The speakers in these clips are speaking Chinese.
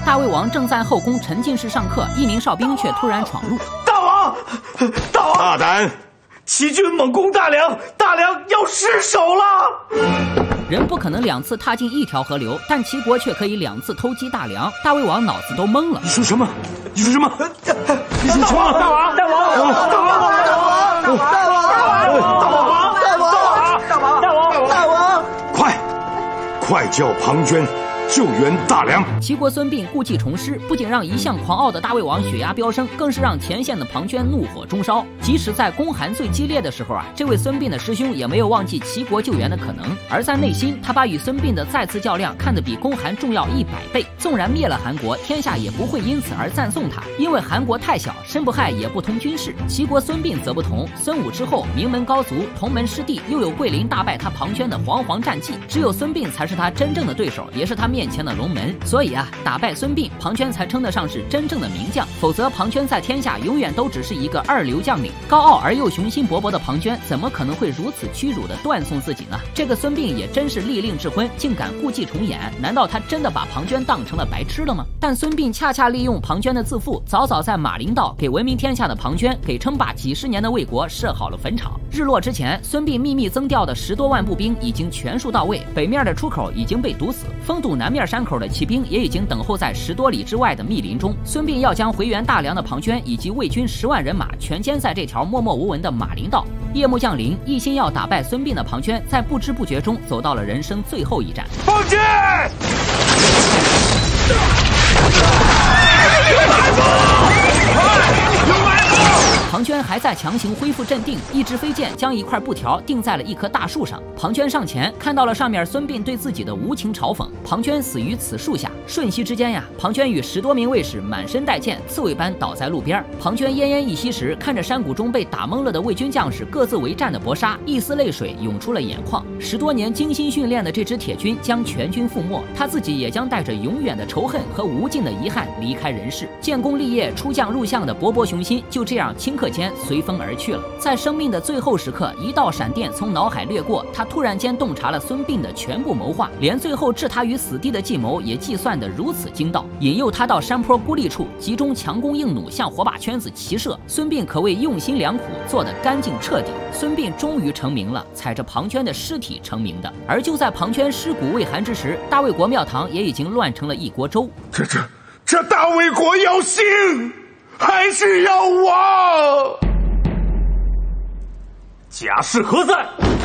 大胃王正在后宫沉浸式上课，一名哨兵却突然闯入。 大王，大王， 大胆！ 齐军猛攻大梁，大梁要失守了。 人不可能2次踏进一条河流，但齐国却可以2次偷击大梁。大胃王脑子都懵了。 你说什么？你说什么？你说什么？ 大王，大王，大王，大王，大王，大王， 快叫庞涓救援大梁！ 齐国孙膑故技重施，不仅让一向狂傲的大胃王血压飙升，更是让前线的庞涓怒火中烧。即使在公韩最激烈的时候啊，这位孙膑的师兄也没有忘记齐国救援的可能。而在内心，他把与孙膑的再次较量看得比公韩重要100倍。纵然灭了韩国，天下也不会因此而赞颂他，因为韩国太小，身不害也不通军事。齐国孙膑则不同，孙武之后，名门高族，同门师弟，又有桂林大败他庞涓的煌煌战绩，只有孙膑才是他真正的对手，也是他面前的龙门。所以啊，打败孙膑，庞涓才称得上是真正的名将，否则庞涓在天下永远都只是一个2流将领。高傲而又雄心勃勃的庞涓，怎么可能会如此屈辱地断送自己呢？这个孙膑也真是利令智昏，竟敢故伎重演，难道他真的把庞涓当成了白痴了吗？但孙膑恰恰利用庞涓的自负，早早在马陵道给闻名天下的庞涓，给称霸几10年的魏国设好了坟场。日落之前，孙膑秘密增调的10多万步兵已经全数到位，北面的出口已经被堵死，封堵南面山口的骑兵也已经等候在10多里之外的密林中。孙膑要将回援大梁的庞涓以及魏军10万人马全歼在这条默默无闻的马陵道。夜幕降临，一心要打败孙膑的庞涓，在不知不觉中走到了人生最后一战。 放箭！ 庞涓还在强行恢复镇定，一支飞箭将一块布条钉在了一棵大树上。庞涓上前看到了上面孙膑对自己的无情嘲讽，庞涓死于此树下。瞬息之间呀，庞涓与10多名卫士满身带箭，刺猬般倒在路边。庞涓奄奄一息时，看着山谷中被打懵了的魏军将士各自为战的搏杀，一丝泪水涌出了眼眶。10多年精心训练的这支铁军将全军覆没，他自己也将带着永远的仇恨和无尽的遗憾离开人世。建功立业、出将入相的勃勃雄心就这样顷刻间随风而去了。在生命的最后时刻，一道闪电从脑海掠过，他突然间洞察了孙膑的全部谋划，连最后置他于死地的计谋也计算得如此精到，引诱他到山坡孤立处，集中强弓硬弩向火把圈子齐射。孙膑可谓用心良苦，做得干净彻底。孙膑终于成名了，踩着庞涓的尸体成名的。而就在庞涓尸骨未寒之时，大魏国庙堂也已经乱成了一锅粥。 这大魏国要兴还是要亡？ 贾氏何在？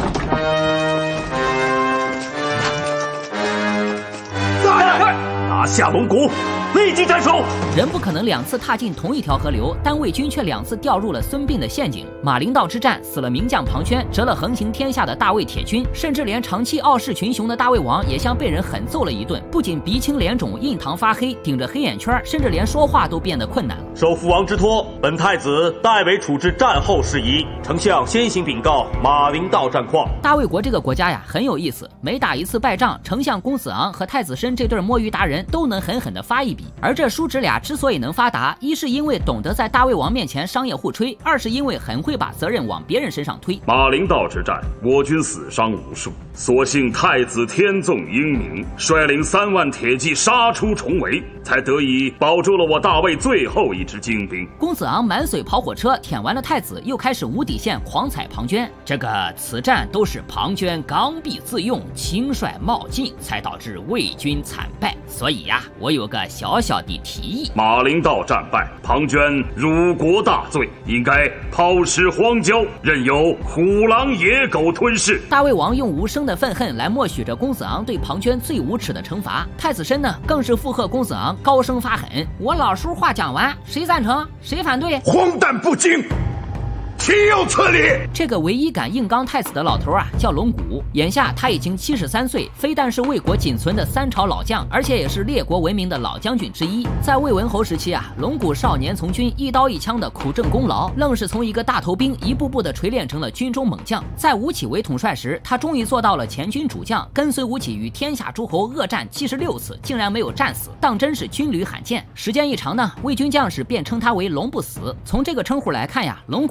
拿下龙骨，立即斩首！ 人不可能2次踏进同一条河流，但魏军却2次掉入了孙膑的陷阱。马陵道之战死了名将庞涓，折了横行天下的大魏铁军，甚至连长期傲视群雄的大魏王也像被人狠揍了一顿，不仅鼻青脸肿、印堂发黑、顶着黑眼圈，甚至连说话都变得困难了。 受父王之托，本太子代为处置战后事宜。丞相先行禀告马陵道战况。 大魏国这个国家呀很有意思，每打一次败仗，丞相公子昂和太子申这对摸鱼达人都能狠狠地发一笔。而这叔侄俩之所以能发达，一是因为懂得在大魏王面前商业互吹，二是因为很会把责任往别人身上推。 马陵道之战，我军死伤无数，所幸太子天纵英明，率领3万铁骑杀出重围，才得以保住了我大魏最后一支精兵。 公子昂满嘴跑火车，舔完了太子，又开始无底线狂踩庞涓。此战都是庞涓刚愎自用、轻率冒进，才导致魏军惨败。所以呀，我有个小小的提议： 马陵道战败，庞涓辱国大罪，应该抛尸荒郊，任由虎狼野狗吞噬。 大魏王用无声的愤恨来默许着公子昂对庞涓最无耻的惩罚。太子申呢，更是附和公子昂，高声发狠：我老叔话讲完，谁赞成谁反对？ 荒诞不经，岂有此理！ 这个唯一敢硬刚太子的老头啊，叫龙骨。眼下他已经73岁，非但是魏国仅存的3朝老将，而且也是列国闻名的老将军之一。在魏文侯时期啊，龙骨少年从军，一刀一枪的苦挣功劳，愣是从一个大头兵一步步的锤炼成了军中猛将。在吴起为统帅时，他终于做到了前军主将，跟随吴起与天下诸侯恶战76次，竟然没有战死，当真是军旅罕见。时间一长呢，魏军将士便称他为龙不死。从这个称呼来看呀，龙骨还是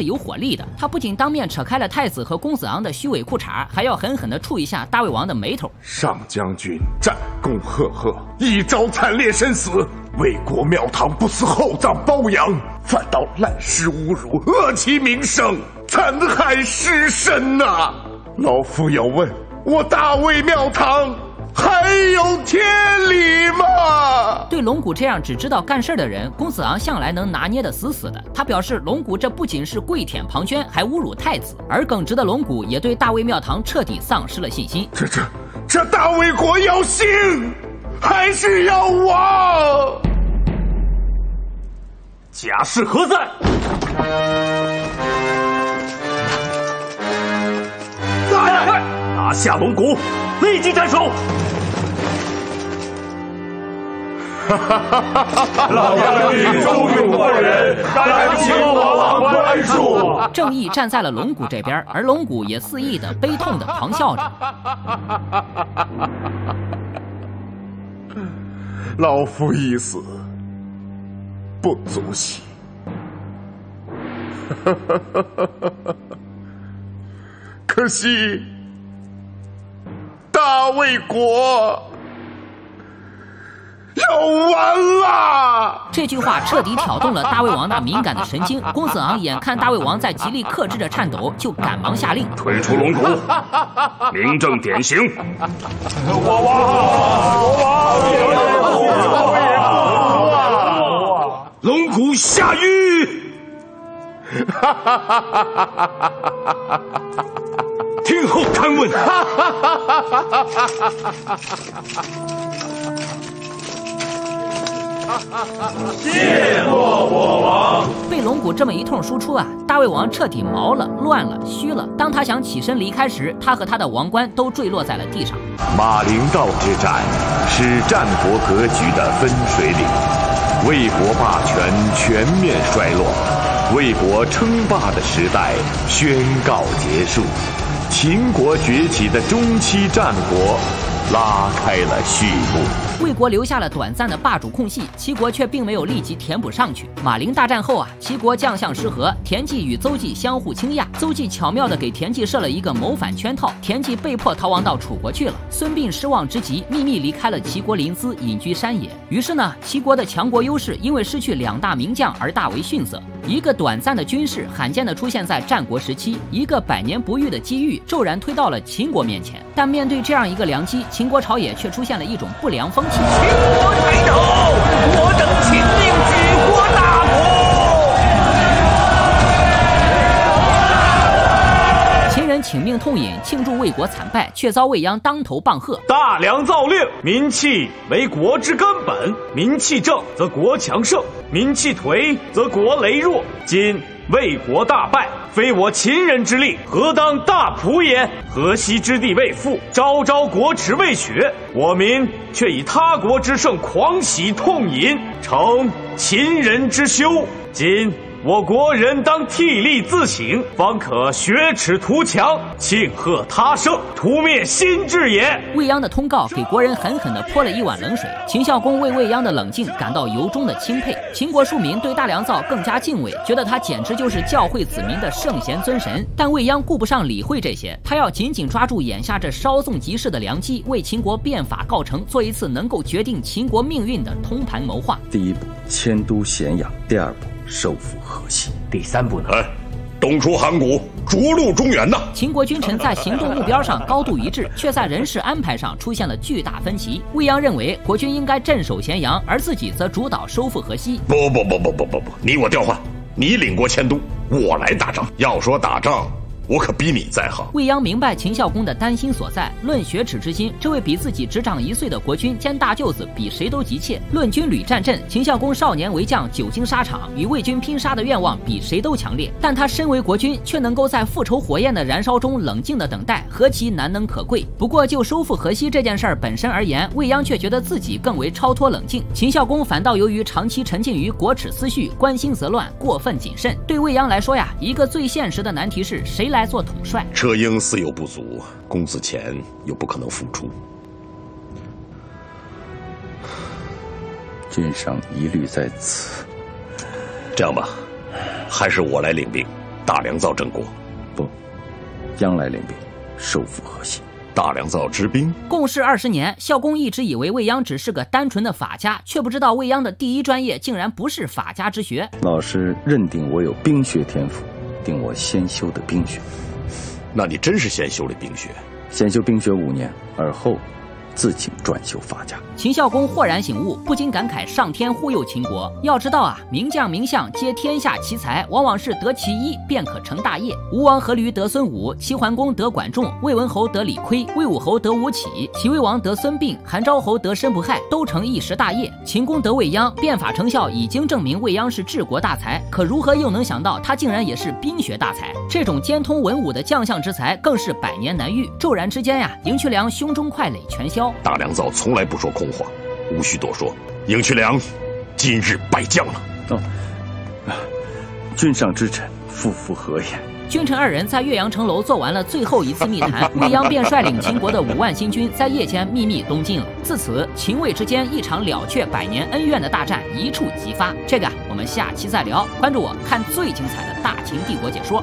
有火力的。他不仅当面扯开了太子和公子昂的虚伪裤衩，还要狠狠地触一下大魏王的眉头。 上将军战功赫赫，一朝惨烈身死，魏国庙堂不思厚葬包养，反倒滥施侮辱，恶其名声，残害尸身呐！老夫要问，我大魏庙堂还有天理吗？ 对龙骨这样只知道干事的人，公子昂向来能拿捏得死死的。他表示，龙骨这不仅是跪舔庞涓，还侮辱太子。而耿直的龙骨也对大魏庙堂彻底丧失了信心。 这大魏国要兴还是要亡？ 假事何在？在！拿下龙骨，立即斩首！ 老将军忠勇过人，敢请我王宽恕。 正义站在了龙骨这边，而龙骨也肆意的悲痛的咆哮着。 老夫一死，不足惜。可惜，大魏国要完了！ 这句话彻底挑动了大魏王那敏感的神经。公子昂眼看大魏王在极力克制着颤抖，就赶忙下令推出龙骨，明正典刑。 龙骨下狱！听候勘问。 谢过我王。 被龙骨这么一通输出啊，大魏王彻底毛了、乱了、虚了。当他想起身离开时，他和他的王冠都坠落在了地上。 马陵道之战是战国格局的分水岭，魏国霸权全面衰落，魏国称霸的时代宣告结束，秦国崛起的中期战国拉开了序幕。 魏国留下了短暂的霸主空隙，齐国却并没有立即填补上去。马陵大战后啊，齐国将相失和，田忌与邹忌相互倾轧，邹忌巧妙地给田忌设了一个谋反圈套，田忌被迫逃亡到楚国去了。孙膑失望之极，秘密离开了齐国临淄，隐居山野。于是呢，齐国的强国优势因为失去2大名将而大为逊色。一个短暂的军事罕见地出现在战国时期，一个百年不遇的机遇骤然推到了秦国面前。但面对这样一个良机，秦国朝野却出现了一种不良风气。 秦国抬头，我等秦令举国大国。秦人请命痛饮，庆祝魏国惨败，却遭魏鞅当头棒喝。 大梁造令，民气为国之根本，民气正则国强盛，民气颓则国羸弱。今魏国大败，非我秦人之力，何当大仆也？河西之地未复，朝朝国耻未雪，我民却以他国之胜狂喜痛饮，成秦人之羞。今我国人当替力自省，方可雪耻图强，庆贺他胜，屠灭新制也。 魏鞅的通告给国人狠狠地泼了一碗冷水。秦孝公为魏鞅的冷静感到由衷的钦佩。秦国庶民对大良造更加敬畏，觉得他简直就是教诲子民的圣贤尊神。但魏鞅顾不上理会这些，他要紧紧抓住眼下这稍纵即逝的良机，为秦国变法告成，做一次能够决定秦国命运的通盘谋划。 第一步，迁都咸阳；第二步，收复河西； 第3步呢？ 东出函谷，逐鹿中原呐！ 秦国君臣在行动目标上高度一致，却在人事安排上出现了巨大分歧。魏鞅认为国君应该镇守咸阳，而自己则主导收复河西。 不，你我调换，你领国迁都，我来打仗。要说打仗，我可比你在行。 魏鞅明白秦孝公的担心所在，论雪耻之心，这位比自己只长1岁的国君兼大舅子比谁都急切；论军旅战阵，秦孝公少年为将，久经沙场，与魏军拼杀的愿望比谁都强烈。但他身为国君，却能够在复仇火焰的燃烧中冷静的等待，何其难能可贵。不过就收复河西这件事儿本身而言，魏鞅却觉得自己更为超脱冷静。秦孝公反倒由于长期沉浸于国耻思绪，关心则乱，过分谨慎。对魏鞅来说呀，一个最现实的难题是谁来做统帅？ 车婴私有不足，公子虔又不可能复出， 君上疑虑在此。 这样吧，还是我来领兵。 大良造郑国。 不，央来领兵，收复河西。 大良造之兵。 共事20年，孝公一直以为未央只是个单纯的法家，却不知道未央的第一专业竟然不是法家之学。 老师认定我有兵学天赋，定我先修的兵学。 那你真是先修了兵学？ 先修兵学5年，而后自请专修法家。 秦孝公豁然醒悟，不禁感慨上天忽悠秦国。要知道啊，名将名相皆天下奇才，往往是得其一便可成大业。吴王阖闾得孙武，齐桓公得管仲，魏文侯得李悝，魏武侯得吴起，齐威王得孙膑，韩昭侯得申不害，都成一时大业。秦公得未央，变法成效已经证明未央是治国大才，可如何又能想到他竟然也是兵学大才？这种兼通文武的将相之才，更是百年难遇。骤然之间呀，赢渠梁胸中块垒全消。 大良造从来不说空话，无需多说。赢渠梁今日败将了。 君上之臣，夫复何言？ 君臣二人在岳阳城楼做完了最后一次密谈，未央便率领秦国的5万新军在夜间秘密东进了。自此，秦魏之间一场了却百年恩怨的大战一触即发。这个我们下期再聊，关注我，看最精彩的大秦帝国解说。